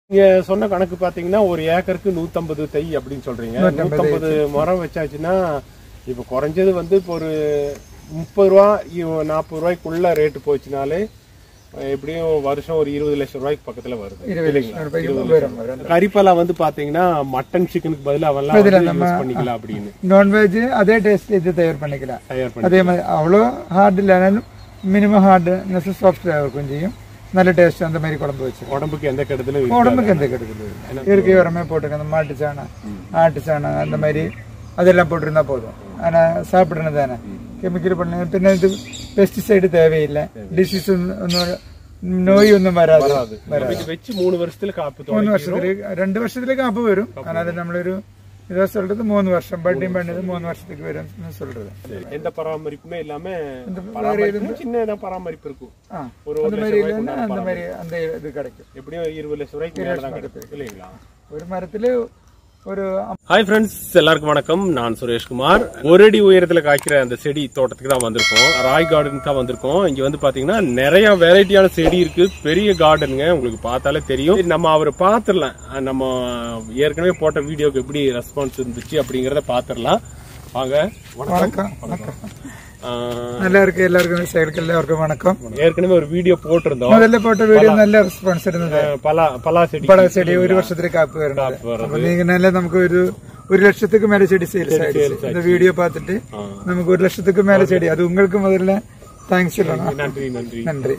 நீங்க சொன்ன கணக்கு பாத்தீங்கன்னா ஒரு ஏக்கருக்கு 150 தை அப்படின்னு சொல்றீங்க. 150 மரம் வச்சாச்சுன்னா இப்ப குறைஞ்சது வந்து இப்போ ஒரு 30 ரூபா 40 ரூபாய்க்குள்ள ரேட்டு போச்சுனாலே எப்படியும் வருஷம் ஒரு 20 லட்சம் ரூபாய்க்கு பக்கத்துல வருது. கறிப்பலா வந்து பாத்தீங்கன்னா மட்டன் சிக்கனுக்கு பதிலா யூஸ் பண்ணிக்கலாம் அப்படின்னு. நான்வெஜ் அதே டேஸ்ட் இது தயார் பண்ணிக்கலாம். அதே மாதிரி அவ்வளோ ஹார்ட் இல்லைனாலும் மினிமம் ஹார்ட்னஸ் சாஃப்ட்வேர் இருக்கும் செய்யும். நல்ல டேஸ்ட் அந்த மாதிரி குழம்பு வச்சு உடம்புக்கு எந்த கெடுதலும் உடம்புக்கு எந்த கெடுதலும் இயற்கை உரமே போட்டுங்க. அந்த மாட்டு சாணம் ஆட்டு சாணம் அந்த மாதிரி அதெல்லாம் போட்டிருந்தா போதும். ஆனா சாப்பிடணும் தானே கெமிக்கல் பண்ண പിന്നെ ഇത് പെസ്റ്റിസൈഡ് தேவையில்ல. டிசீஸ் நோய் ஒന്നും வராது. വെച്ച് 3 വർഷത്തിൽ കാപ്പ് 3 വർഷത്തില് 2 വർഷത്തില് കാപ്പ് വരും. அதனால നമ്മളൊരു இதை சொல்றது 3 வருஷம் பட்டிங் பண்ணது 3 வருஷத்துக்கு வரும்னு சொல்றது. எந்த பராமரிப்புமே இல்லாம சின்ன பராமரிப்பு இருக்கும். அந்த மாதிரி அந்த இது கிடைக்கும். எப்படியும் 20 லட்சம் ரூபாய்க்கு இல்லைங்களா ஒரு மரத்துல ஒரு. ஹாய் ஃப்ரெண்ட்ஸ், எல்லாருக்கும் வணக்கம். நான் சுரேஷ்குமார். ஒரு அடி உயரத்துல காய்க்கிற அந்த செடி தோட்டத்துக்கு தான் வந்திருக்கோம். ராய் கார்டன் தான் வந்திருக்கோம். இங்க வந்து பாத்தீங்கன்னா நிறைய வெரைட்டியான செடி இருக்கு. பெரிய கார்டனுங்க, உங்களுக்கு பார்த்தாலே தெரியும். நம்ம அவரை பாத்துடலாம். நம்ம ஏற்கனவே போட்ட வீடியோக்கு எப்படி ரெஸ்பான்ஸ் இருந்துச்சு அப்படிங்கறத பாத்துடலாம். வாங்க. வணக்கம். நல்லா இருக்கு. எல்லாருக்கும் வணக்கம். ஏற்கனவே ஒரு வீடியோ போட்டிருந்தோம். முதல்ல போட்ட வீடியோ நல்ல ரெஸ்பான்ஸ் இருந்தது. பலா செடி ஒரு வருஷத்துக்கு காப்பு வருது. நீங்க நல்ல நமக்கு ஒரு 1 லட்சத்துக்கு மேல செடி சேல்ஸ் ஆயிடுச்சு. இந்த வீடியோ பார்த்துட்டு நமக்கு 1 லட்சத்துக்கு மேல செடி. அது உங்களுக்கு முதல்ல தேங்க்ஸ் சொல்லணும். நன்றி.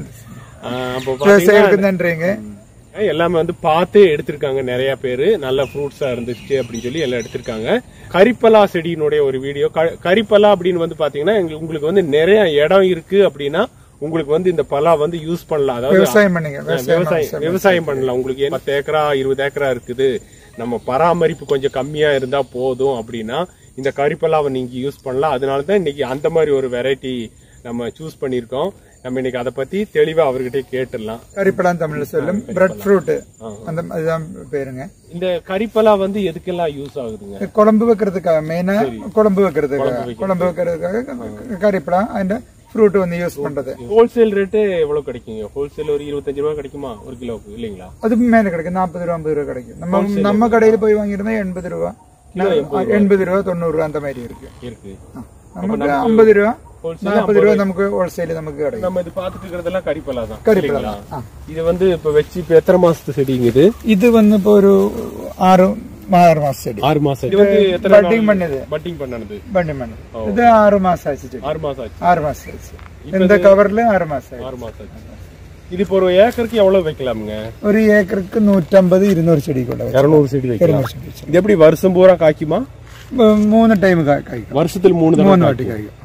நன்றிங்க. எல்லாமே வந்து பார்த்தே எடுத்திருக்காங்க. நிறைய பேரு நல்ல ஃப்ரூட்ஸா இருந்துச்சு அப்படின்னு சொல்லி எல்லாம் எடுத்திருக்காங்க. கறிப்பலா செடியினுடைய ஒரு வீடியோ. கறிப்பலா அப்படின்னு வந்து பாத்தீங்கன்னா உங்களுக்கு வந்து நிறைய இடம் இருக்கு அப்படின்னா உங்களுக்கு வந்து இந்த பலா வந்து யூஸ் பண்ணலாம். அதாவது விவசாயம் பண்ணலாம். உங்களுக்கு 10 ஏக்கரா 20 ஏக்கரா இருக்குது, நம்ம பராமரிப்பு கொஞ்சம் கம்மியா இருந்தா போதும் அப்படின்னா இந்த கறிப்பலாவை நீங்க யூஸ் பண்ணலாம். அதனாலதான் இன்னைக்கு அந்த மாதிரி ஒரு வெரைட்டி நம்ம சூஸ் பண்ணிருக்கோம். நம்ம இன்னைக்கு அதை பத்தி தெளிவா அவர்கிட்ட கேட்டுடலாம். கறிப்பலா தமிழ்ல சொல்லும் பிரெட் ஃப்ரூட் அந்த அதுதான் பேருங்க. இந்த கறிப்பலா வந்து எதுக்கெல்லாம் யூஸ் ஆகுதுங்க? குழம்பு வைக்கிறதுக்காக, மெயினா குழம்பு வைக்கிறதுக்காக கறிப்பலா அந்த ஃப்ரூட் வந்து யூஸ் பண்றது. ஹோல்சேல் ரேட்டு எவ்வளவு கிடைக்குங்க? ஹோல்சேல் ஒரு 25 ரூபாய் கிடைக்குமா ஒரு கிலோக்கு? இல்லீங்களா, அதுக்கு மேல கிடைக்கும். 40 ரூபா 50 ரூபா கிடைக்கும். நம்ம கடையில போய் வாங்கிருந்தா 80 ரூபா 80 ரூபா 90 ரூபா அந்த மாதிரி இருக்கு. நமக்கு 50 ரூபா 40 ரூபா நமக்கு ஹோல்சேல் நமக்கு கிடைக்கும். நம்ம இது பாத்துட்டு இருக்கிறதெல்லாம் கறிப்பலா தான். இது வந்து இப்ப வச்சு இப்ப எத்தனை மாசத்து செடிங்க இது? இது வந்து இப்ப ஒரு 6 மாசம் செடி. 6 மாசம். இது வந்து எத்தனை பட்டிங் பண்ணது? பட்டிங் பண்ணது. இது 6 மாசம் ஆச்சு. 6 மாசம் ஆச்சு. இந்த கவர்ல 6 மாசம் ஆச்சு. இது இப்போ ஒரு ஏக்கருக்கு எவ்வளவு வைக்கலாமுங்க? ஒரு ஏக்கருக்கு 150 200 செடி கூட 200 செடி வைக்கலாம். இது எப்படி வருஷம் பூரா காய்க்குமா? 3 டைம் காய்க்கும். வருஷத்துல 3 வாட்டி காய்க்கும்.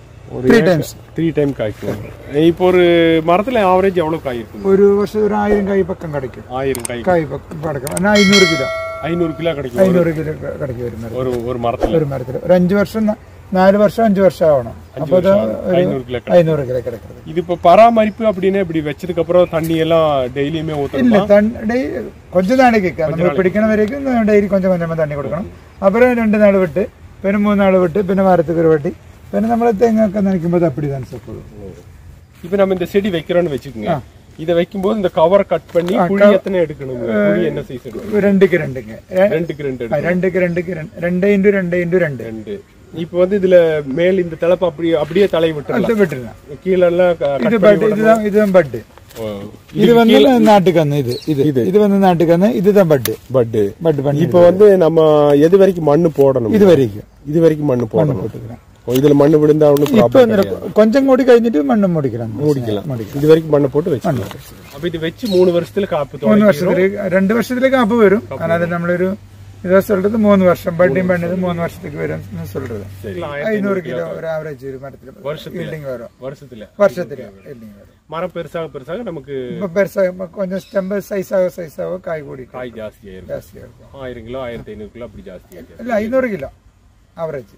3 டைம் காய்க்கும். இப்போ ஒரு மரத்துல ஆவரேஜ் எவ்வளவு காய் இருக்கும்? ஒரு வருஷம் ஒரு 1000 காய் பக்கம் கிடைக்கும். 1000 காய் பக்கம் கிடைக்கும். 500 கிலோ 500 கிலோ கிடைக்கும். 500 கிலோ கிடைக்கும் ஒரு மரத்துல. ஒரு 5 வருஷம் 4 வருஷம் 5 வருஷம் ஆகணும். அப்பதான் 500 கிலோ கிடைக்கிறது. இது இப்ப பராமரிப்பு அப்படின்னு இப்படி வச்சதுக்கு அப்புறம் தண்ணி எல்லாம் டெய்லியுமே ஊத்தணும்? இல்ல, கொஞ்சம் நாளைக்கு நம்ம பிடிக்கணும் வரைக்கும் டெய்லி கொஞ்சம் கொஞ்சமா தண்ணி கொடுக்கணும். அப்புறம் 2 நாள் விட்டு, പിന്നെ 3 நாள் விட்டு, പിന്നെ வாரத்துக்கு ஒரு வாட்டி, പിന്നെ നമ്മളെ தேங்காய் நினைக்கும்போது அப்படிதான் சாப்பிடுவோம். இப்ப நம்ம இந்த செடி வைக்கிறோம்னு வச்சுக்கோங்க. இதை வைக்கும்போது இந்த கவரை கட் பண்ணி குழி எத்தனை எடுக்கணும்? குழி என்ன சைஸ் எடுக்கணும்? 2க்கு 2. இப்ப வந்து இதுல மேல் இந்த தலைப்பு அப்படியே தலை விட்டுறலாம். கீழே எல்லாம் இதுதான் பட்டு. இது வந்து நாட்டுக்கண்ணு. இது வந்து நாட்டுக்கண்ணு. இதுதான் பட்டு பண்ணி. இப்ப வந்து நம்ம எது வரைக்கும் மண்ணு போடணும்? இது வரைக்கும் மண்ணு போட்டுக்கிறேன். இதுல மண்ணு விழுந்தா கொஞ்சம் கூடி കഴിഞ്ഞിട്ട് மண்ணு மூடிக்கலாம். இது வரைக்கும் மண்ணு போட்டு வச்சுக்கலாம். அப்ப இது வச்சு 3 வருஷத்துல காப்பு 3 வருஷத்துல 2 வருஷத்துல காப்பு வரும். அதனால നമ്മളൊരു இதை சொல்றது 3 வருஷம் பட்டிங் பண்ணது 3 வருஷத்துக்கு வரும்னு சொல்றது. 500 கிலோ ஒரு ஆவரேஜ் ஒரு மரத்துல வருஷத்துக்கு வரும். வருஷத்துல இல்லைங்க வரும். மரம் பெருசாக நமக்கு பெருசாக கொஞ்சம் ஸ்டெம்பு சைஸாக காய் ஜாஸ்தியா இருக்கும். 1000 கிலோ 1500 கிலோ அப்படி ஜாஸ்தியா இல்ல 500 கிலோ ஆவரேஜ்.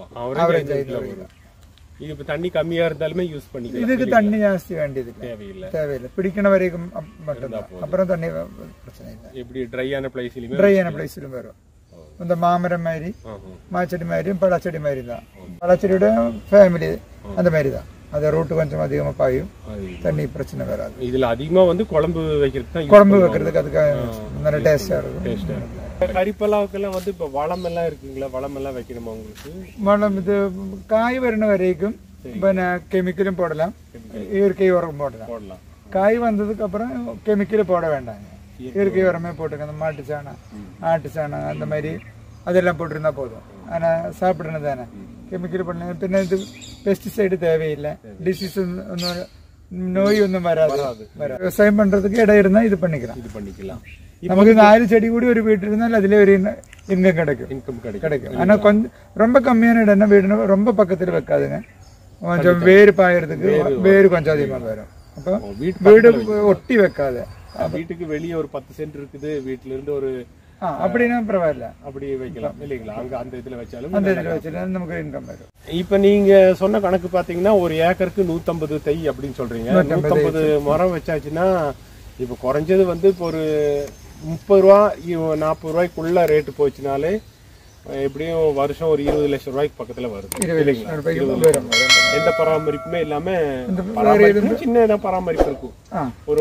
இது இப்ப தண்ணி கம்மியா இருந்தாலுமே யூஸ் பண்ணிக்கலாம். இதுக்கு தண்ணி ஜாஸ்தி வேண்டியது தேவையில்லை. பிடிக்கிற வரைக்கும் மட்டும்தான். அப்புறம் தண்ணி பிரச்சனை இல்லை. எப்படி ட்ரையான பிளேஸ்லயும் வரும். இந்த மாமரம் மாதிரி, மாச்செடி மாதிரியும் பழச்செடி மாதிரி தான். பழச்செடியோட ஃபேமிலி அந்த மாதிரி தான். அது ரூட்டு கொஞ்சம் அதிகமாக பாயும், தண்ணி பிரச்சனை வராது. இதுல அதிகமா வந்து குழம்பு வைக்கிறதுக்கு குழம்பு வைக்கிறதுக்கு அதுக்கு நல்ல டேஸ்டா இருக்கும். கறிப்பலாவுக்கெல்லாம் வந்து இப்ப வளம் எல்லாம் இருக்குங்களா? வளம் எல்லாம் வைக்கணுமா உங்களுக்கு? வளம் இது காய் வரணும் வரைக்கும் പിന്നെ கெமிக்கலும் போடலாம், இயற்கை உரம் போடலாம். காய் வந்ததுக்கு அப்புறம் கெமிக்கல் போட வேண்டாங்க, இயற்கை உரமே போட்டுங்க. அந்த மாட்டு சாணம், ஆட்டு சாணம் அந்த மாதிரி அதெல்லாம் போட்டிருந்தா போதும். ஆனால் சாப்பிட்றது தானே, கெமிக்கல் பண்ண പിന്നെ இது பெஸ்டிசைடு தேவையில்லை, டிசீஸ் ஒன்றும் நோய் ஒன்றும் வராது. விவசாயம் பண்றதுக்கு இடம் இருந்தால் இது பண்ணிக்கலாம். நமக்கு 4 செடி கூடி ஒரு வீட்டு இருந்தாலும் அதுல ஒரு இன்கம் கிடைக்கும். ஆனா கொஞ்சம் ரொம்ப கம்மியான இடம்னா வீடு ரொம்ப பக்கத்துல வைக்காதுங்க, கொஞ்சம் வேறு பாயறதுக்கு வேறு கொஞ்சம் அதிகமாக வரும். அப்போ வீடு ஒட்டி வைக்காது. வீட்டுக்கு வெளியே ஒரு 10 சென்ட் இருக்குது, வீட்டுல இருந்து ஒரு அப்படின்னா பரவாயில்ல, அப்படி வைக்கலாம் இல்லைங்களா? அங்க அந்த இதுல வச்சாலும் நமக்கு இன்கம் வரும். இப்ப நீங்க சொன்ன கணக்கு பாத்தீங்கன்னா ஒரு ஏக்கருக்கு 150 தை அப்படின்னு சொல்றீங்க. 150 மரம் வச்சாச்சுன்னா இப்ப குறைஞ்சது வந்து இப்போ ஒரு 30 ரூபா 40 ரூபாய்க்குள்ள ரேட்டு போச்சுனாலே எப்படியும் வருஷம் ஒரு 20 லட்சம் ரூபாய்க்கு பக்கத்துல வருது. எந்த பராமரிப்புமே இல்லாம சின்ன பராமரிப்பு இருக்கும், ஒரு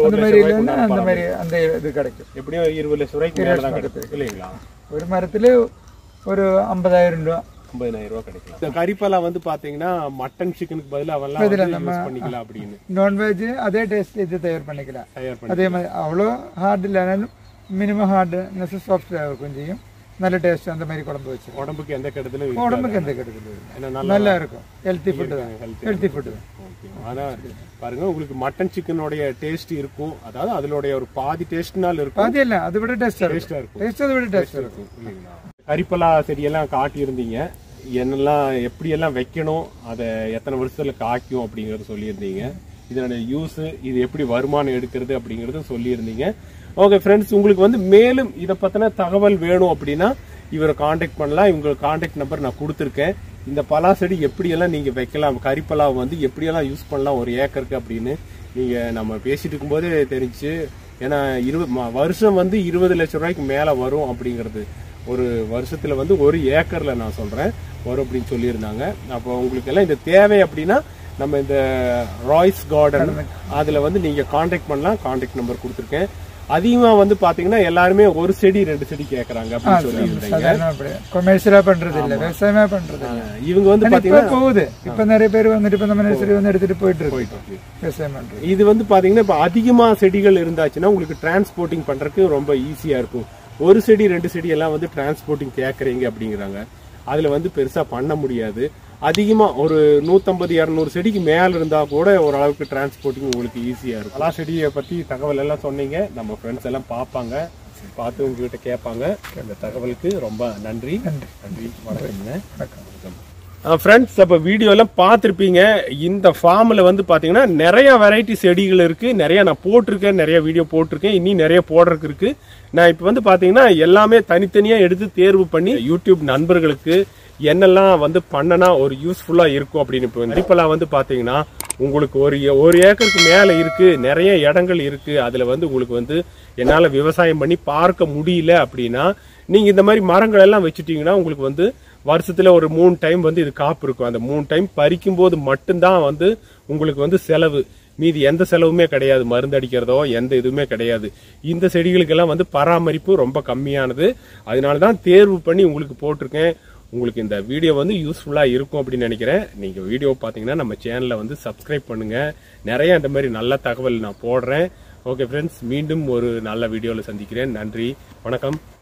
எப்படியும் 20 லட்சம் ரூபாய்க்கு மேலதான் கிடைக்கும் இல்லைங்களா? ஒரு மரத்துல ஒரு 50,000 ரூபா 50,000 ரூபாய் கிடைக்கலாம். இந்த கறிப்பலா வந்து பாத்தீங்கன்னா மட்டன் சிக்கனுக்கு பதிலா அவெல்லாம் பண்ணிக்கலாம் அப்படின்னு. நான்வெஜ் அதே டேஸ்ட் இது தயார் பண்ணிக்கலாம். அதே மாதிரி அவ்வளோ ஹார்ட் இல்லைனாலும் மினிமம் ஹார்ட்னஸ் சாஃப்ட்வேர் இருக்கும், செய்யும் நல்ல டேஸ்ட். அந்த மாதிரி குழம்பு வச்சு உடம்புக்கு எந்த கெடுதலும் நல்லா இருக்கும். ஹெல்த்தி ஃபுட்டு தான், ஹெல்த்தி ஃபுட்டு தான். ஆனா பாருங்க, உங்களுக்கு மட்டன் சிக்கனோட டேஸ்ட் இருக்கும், அதாவது அதனுடைய ஒரு பாதி டேஸ்ட்னால இருக்கும். பாதி இல்ல, அதை விட டேஸ்டா இருக்கும். டேஸ்ட் அதை விட டேஸ்டா இருக்கும். கறிப்பலா செடியெல்லாம் காட்டியிருந்தீங்க, என்னெல்லாம் எப்படியெல்லாம் வைக்கணும், அதை எத்தனை வருஷத்துல காய்க்கும் அப்படிங்கறத சொல்லியிருந்தீங்க. இதோட யூஸ், இது எப்படி வருமானம் எடுக்கிறது அப்படிங்கறத சொல்லியிருந்தீங்க. ஓகே ஃப்ரெண்ட்ஸ், உங்களுக்கு வந்து மேலும் இதை பத்தின தகவல் வேணும் அப்படின்னா இவரை காண்டாக்ட் பண்ணலாம். இவங்க காண்டாக்ட் நம்பர் நான் கொடுத்துருக்கேன். இந்த பலா செடி எப்படியெல்லாம் நீங்க வைக்கலாம், கறிப்பலாவை வந்து எப்படியெல்லாம் யூஸ் பண்ணலாம் ஒரு ஏக்கருக்கு அப்படின்னு நீங்க நம்ம பேசிட்டு இருக்கும்போதே தெரிஞ்சு. ஏன்னா வருஷம் வந்து 20 லட்சம் ரூபாய்க்கு மேல வரும் அப்படிங்கிறது, ஒரு வருஷத்துல வந்து ஒரு ஏக்கர்ல நான் சொல்றேன் வரும் அப்படின்னு சொல்லியிருந்தாங்க. அப்போ உங்களுக்கு எல்லாம் இந்த தேவை அப்படின்னா நம்ம இந்த ராய்ஸ் கார்டன் அதுல வந்து நீங்க காண்டாக்ட் பண்ணலாம். காண்டாக்ட் நம்பர் கொடுத்துருக்கேன். அதிகமா வந்து பாத்தீங்கன்னா எல்லாருமே ஒரு செடி 2 செடி கேக்குறாங்க அப்படின்னு சொல்லியிருந்தீங்க. கொமர்ஷியலா பண்றது இல்ல, விவசாயமா பண்றது. இவங்க வந்து பாத்தீங்கன்னா போகுது, இப்ப நிறைய பேர் வந்துட்டு இப்ப நம்ம நர்சரி வந்து எடுத்துட்டு போயிட்டு இருக்கு விவசாயம் பண்றது. இது வந்து பாத்தீங்கன்னா இப்ப அதிகமா செடிகள் இருந்தாச்சுன்னா உங்களுக்கு டிரான்ஸ்போர்ட்டிங் பண்றதுக்கு ரொம்ப ஈஸியா இருக்கும். ஒரு செடி 2 செடி எல்லாம் வந்து டிரான்ஸ்போர்ட்டிங் கேக்குறீங்க அப்படிங்கிறாங்க, அதுல வந்து பெருசா பண்ண முடியாது. அதிகமா ஒரு 150-200 செடிக்கு மேல இருந்தா கூட ஓரளவுக்கு டிரான்ஸ்போர்ட்டிங் உங்களுக்கு ஈஸியா இருக்கும். பலா செடியை பத்தி தகவல் எல்லாம் சொன்னீங்க, நம்ம ஃப்ரெண்ட்ஸ் எல்லாம் பார்ப்பாங்க, பார்த்து உங்ககிட்ட கேட்பாங்க. இந்த தகவலுக்கு ரொம்ப நன்றி. வணக்கம்ங்க. ஃப்ரெண்ட்ஸ், அப்ப வீடியோ எல்லாம் பார்த்துருப்பீங்க. இந்த ஃபார்ம்ல வந்து பாத்தீங்கன்னா நிறைய வெரைட்டி செடிகள் இருக்கு. நிறைய நான் போட்டிருக்கேன், நிறைய வீடியோ போட்டிருக்கேன், இன்னும் நிறைய போடுறதுக்கு இருக்கு. நான் இப்ப வந்து பாத்தீங்கன்னா எல்லாமே தனித்தனியா எடுத்து தேர்வு பண்ணி யூடியூப் நண்பர்களுக்கு என்னெல்லாம் வந்து பண்ணனா ஒரு யூஸ்ஃபுல்லா இருக்கும் அப்படின்னு. இப்போ கறிப்பலா வந்து பாத்தீங்கன்னா உங்களுக்கு ஒரு ஏக்கருக்கு மேல இருக்கு, நிறைய இடங்கள் இருக்கு. அதுல வந்து உங்களுக்கு வந்து என்னால விவசாயம் பண்ணி பார்க்க முடியல அப்படின்னா நீங்க இந்த மாதிரி மரங்கள் எல்லாம் வச்சுட்டீங்கன்னா உங்களுக்கு வந்து வருஷத்துல ஒரு 3 டைம் வந்து இது காப்பு இருக்கும். அந்த 3 டைம் பறிக்கும் போது மட்டும்தான் வந்து உங்களுக்கு வந்து செலவு, மீதி எந்த செலவுமே கிடையாது, மருந்து அடிக்கிறதோ எந்த இதுவுமே கிடையாது. இந்த செடிகளுக்கெல்லாம் வந்து பராமரிப்பு ரொம்ப கம்மியானது. அதனாலதான் தேர்வு பண்ணி உங்களுக்கு போட்டிருக்கேன். உங்களுக்கு இந்த வீடியோ வந்து யூஸ்ஃபுல்லா இருக்கும் அப்படின்னு நினைக்கிறேன். நீங்க வீடியோ பாத்தீங்கன்னா நம்ம சேனலை வந்து சப்ஸ்கிரைப் பண்ணுங்க, நிறைய இந்த மாதிரி நல்ல தகவல் நான் போடுறேன். ஓகே ஃப்ரெண்ட்ஸ், மீண்டும் ஒரு நல்ல வீடியோல சந்திக்கிறேன். நன்றி, வணக்கம்.